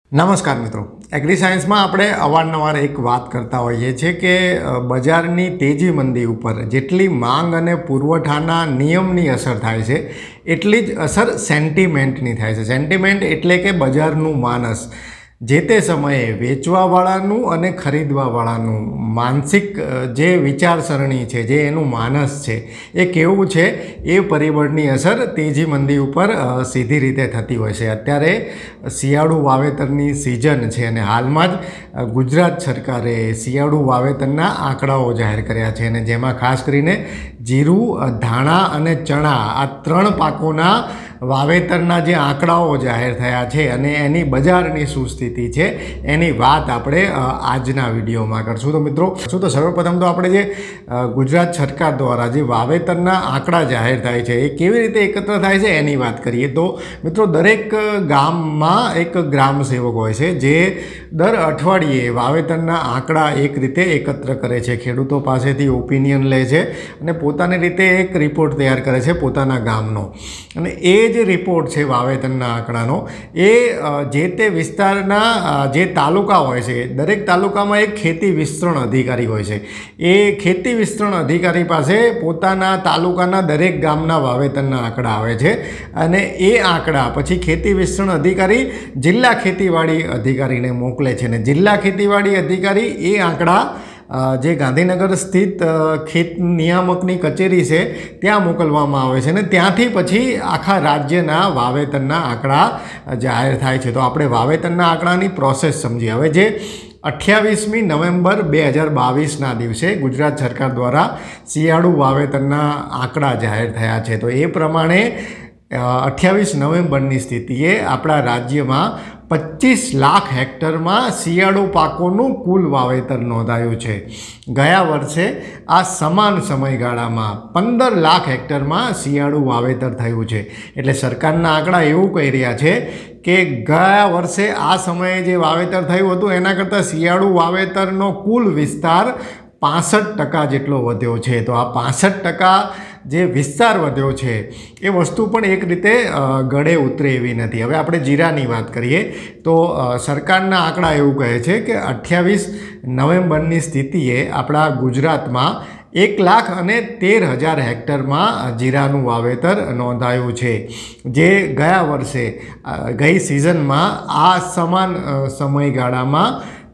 નમસ્કાર મિત્રો, એગ્રી સાયન્સમાં આપણે અવારનવાર એક વાત કરતા હોઈએ છીએ કે બજારની તેજી મંદી ઉપર જેટલી માંગ અને પુરવઠાના નિયમની અસર થાય છે એટલી જ અસર સેન્ટિમેન્ટની થાય છે. સેન્ટિમેન્ટ એટલે કે બજારનું માનસ, જે તે સમયે વેચવાવાળાનું અને ખરીદવાવાળાનું માનસિક જે વિચારસરણી છે, જે એનું માનસ છે એ કેવું છે, એ પરિબળની અસર તેજી મંદી ઉપર સીધી રીતે થતી હોય છે. અત્યારે શિયાળુ વાવેતરની સિઝન છે અને હાલમાં જ ગુજરાત સરકારે શિયાળુ વાવેતરના આંકડાઓ જાહેર કર્યા છે અને જેમાં ખાસ કરીને જીરું, ધાણા અને ચણા આ ત્રણ પાકોના વાવેતરના જે આંકડાઓ જાહેર થયા છે અને એની બજારની શું સ્થિતિ છે એની વાત આપણે આજના વિડીયોમાં કરશું. તો મિત્રો, સર્વપ્રથમ તો આપણે જે ગુજરાત સરકાર દ્વારા જે વાવેતરના આંકડા જાહેર થાય છે એ કેવી રીતે એકત્ર થાય છે એની વાત કરીએ. તો મિત્રો, દરેક ગામમાં એક ગ્રામ સેવક હોય છે જે દર અઠવાડિયે વાવેતરના આંકડા એક રીતે એકત્ર કરે છે, ખેડૂતો પાસેથી ઓપિનિયન લે છે અને પોતાની રીતે એક રિપોર્ટ તૈયાર કરે છે પોતાના ગામનો. અને એ જે રિપોર્ટ છે વાવેતરના આંકડાનો, એ જે તે વિસ્તારના જે તાલુકા હોય છે, દરેક તાલુકામાં એક ખેતી વિસ્તરણ અધિકારી હોય છે. એ ખેતી વિસ્તરણ અધિકારી પાસે પોતાના તાલુકાના દરેક ગામના વાવેતરના આંકડા આવે છે અને એ આંકડા પછી ખેતી વિસ્તરણ અધિકારી જિલ્લા ખેતીવાડી અધિકારીને મોકલે છે અને જિલ્લા ખેતીવાડી અધિકારી એ આંકડા જે ગાંધીનગર સ્થિત ખેત નિયામકની કચેરી છે ત્યાં મોકલવામાં આવે છે અને ત્યાંથી પછી આખા રાજ્યના વાવેતરના આંકડા જાહેર થાય છે. તો આપણે વાવેતરના આંકડાની પ્રોસેસ સમજીએ. હવે જે 28મી નવેમ્બર 2022ના દિવસે ગુજરાત સરકાર દ્વારા શિયાળુ વાવેતરના આંકડા જાહેર થયા છે. તો એ પ્રમાણે 28 નવેમ્બરની સ્થિતિએ આપણા રાજ્યમાં 25 લાખ હેક્ટરમાં શિયાળુ પાકોનું કુલ વાવેતર નોંધાયું છે. ગયા વર્ષે આ સમાન સમયગાળામાં 15 લાખ હેક્ટરમાં શિયાળુ વાવેતર થયું છે. એટલે સરકારના આંકડા એવું કહી રહ્યા છે કે ગયા વર્ષે આ સમયે જે વાવેતર થયું હતું એના કરતાં શિયાળુ વાવેતરનો કુલ વિસ્તાર 65% જેટલો વધ્યો છે. તો આ 65% જે વિસ્તાર વધ્યો છે એ વસ્તુ પણ એક રીતે ગળે ઉતરે એવી નથી. હવે આપણે જીરાની વાત કરીએ તો સરકારના આંકડા એવું કહે છે કે 28 નવેમ્બરની સ્થિતિએ આપણા ગુજરાતમાં 1,13,000 હેક્ટરમાં જીરાનું વાવેતર નોંધાયું છે, જે ગયા વર્ષે ગઈ સિઝનમાં આ સમાન સમયગાળામાં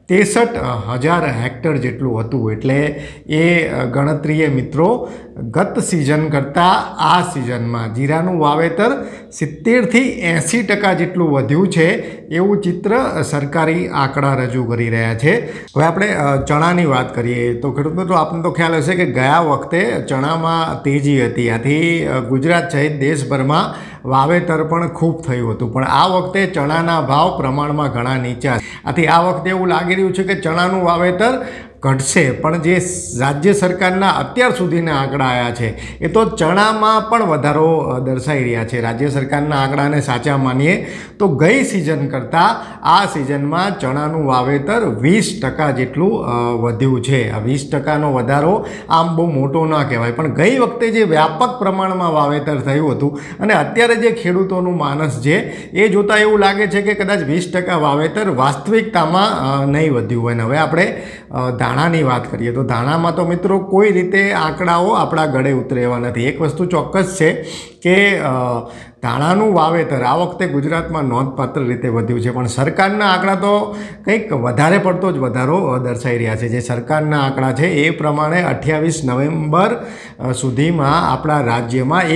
63,000 હેક્ટર જેટલું હતું. એટલે એ ગણતરીએ મિત્રો ગત સિઝન કરતાં આ સિઝનમાં જીરાનું વાવેતર 70થી 80% જેટલું વધ્યું છે એવું ચિત્ર સરકારી આંકડા રજૂ કરી રહ્યા છે. હવે આપણે ચણાની વાત કરીએ તો ખેડૂત મિત્રો, આપણને તો ખ્યાલ હશે કે ગયા વખતે ચણામાં તેજી હતી. આથી ગુજરાત સહિત દેશભરમાં વાવેતર પણ ખૂબ થયું હતું, પણ આ વખતે ચણાના ભાવ પ્રમાણમાં ઘણા નીચા. આથી આ વખતે એવું લાગી રહ્યું છે કે ચણાનું વાવેતર ઘટશે. પણ જે રાજ્ય સરકારના અત્યાર સુધીના આંકડા આવ્યા છે એ તો ચણામાં પણ વધારો દર્શાવી રહ્યા છે. રાજ્ય સરકારના આંકડાને સાચા માનીએ તો ગઈ સિઝન કરતાં આ સિઝનમાં ચણાનું વાવેતર 20% જેટલું વધ્યું છે. આ 20%નો વધારો આમ બહુ મોટો ના કહેવાય, પણ ગઈ વખતે જે વ્યાપક પ્રમાણમાં વાવેતર થયું હતું અને અત્યારે જે ખેડૂતોનું માનસ છે એ જોતાં એવું લાગે છે કે કદાચ 20% વાવેતર વાસ્તવિકતામાં નહીં વધ્યું હોય. ને હવે આપણે ધાણાની વાત કરીએ તો ધાણામાં તો મિત્રો કોઈ રીતે આંકડાઓ આપણા ગળે ઉતરે એવા નથી. એક વસ્તુ ચોક્કસ છે કે ધાણાનું વાવેતર આ વખતે ગુજરાતમાં નોંધપાત્ર રીતે વધ્યું છે, પણ સરકારના આંકડા તો કંઈક વધારે પડતો જ વધારો દર્શાવી રહ્યા છે. જે સરકારના આંકડા છે એ પ્રમાણે 28 નવેમ્બર સુધીમાં આપણા રાજ્યમાં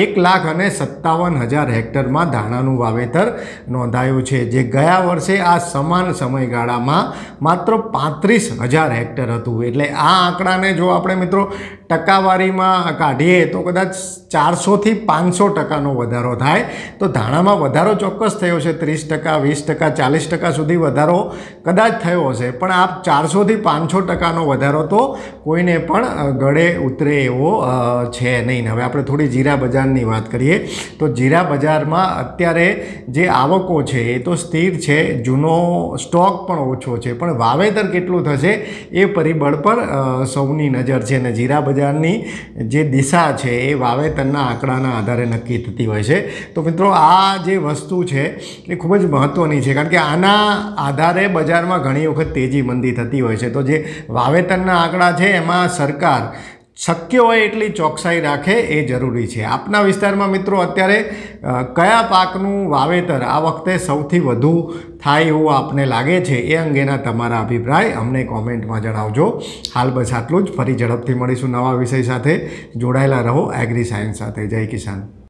1,57,000 હેક્ટરમાં ધાણાનું વાવેતર નોંધાયું છે, જે ગયા વર્ષે આ સમાન સમયગાળામાં માત્ર 35,000 હેક્ટર હતું. એટલે આ આંકડાને જો આપણે મિત્રો ટકાવારીમાં કાઢીએ તો કદાચ 400થી 500%નો વધારો થાય. તો ધાણામાં વધારો ચોક્કસ થયો છે, 30%, 20%, 40% સુધી વધારો કદાચ થયો હશે, પણ આ 400થી 500%નો વધારો તો કોઈને પણ ગળે ઉતરે એવો છે નહીં. હવે આપણે થોડી જીરા બજારની વાત કરીએ તો જીરા બજારમાં અત્યારે જે આવકો છે એ તો સ્થિર છે, જૂનો સ્ટોક પણ ઓછો છે, પણ વાવેતર કેટલું થશે એ પરિબળ પર સૌની નજર છે અને જીરા બજાર બજારની જે દિશા છે એ વાવેતરના આંકડાના આધારે નક્કી થતી હોય છે. તો મિત્રો આ જે વસ્તુ છે એ ખૂબ જ મહત્ત્વની છે, કારણ કે આના આધારે બજારમાં ઘણી વખત તેજી મંદી થતી હોય છે. તો જે વાવેતરના આંકડા છે એમાં સરકાર શક્ય હોય એટલી ચોકસાઈ રાખે એ જરૂરી છે. આપના વિસ્તારમાં મિત્રો અત્યારે કયા પાકનું વાવેતર આ વખતે સૌથી વધુ થાય એવું આપને લાગે છે એ અંગેના તમારા અભિપ્રાય અમને કોમેન્ટમાં જણાવજો. હાલ બસ આટલું જ. ફરી ઝડપથી મળીશું નવા વિષય સાથે. જોડાયેલા રહો એગ્રી સાયન્સ સાથે. જય કિસાન.